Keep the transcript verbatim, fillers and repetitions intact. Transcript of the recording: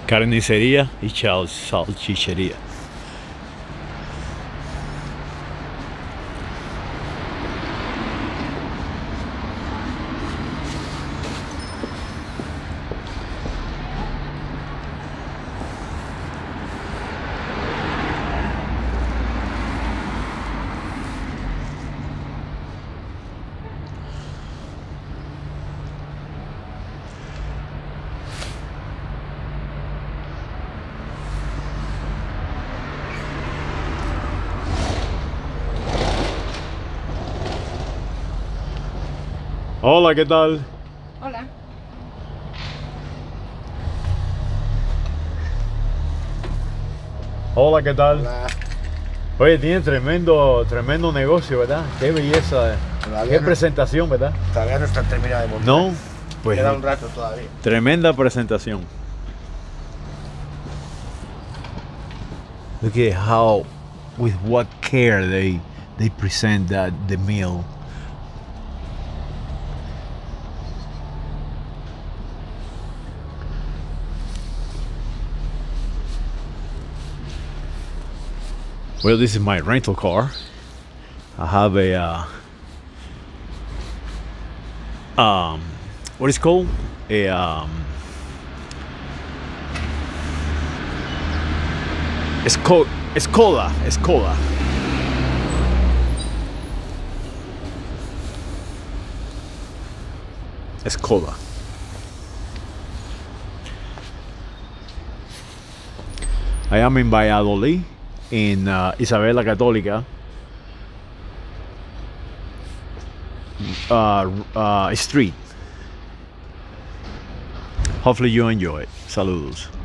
Carnicería y chal- salchichería. Hola, ¿qué tal? Hola. Hola, ¿qué tal? Hola. Oye, tiene tremendo, tremendo negocio, ¿verdad? Qué belleza, Todavía qué no- presentación, ¿verdad? Todavía no está terminada de montar. No, pues Queda un rato todavía. tremenda presentación. Look at how, with what care they they present that the meal. Well, this is my rental car. I have a uh, um, what is it called? A um, Esco Escola, Escola. Escola. I am in Valladolid, in uh, Isabel la Católica uh, uh, street. Hopefully you enjoy it. Saludos.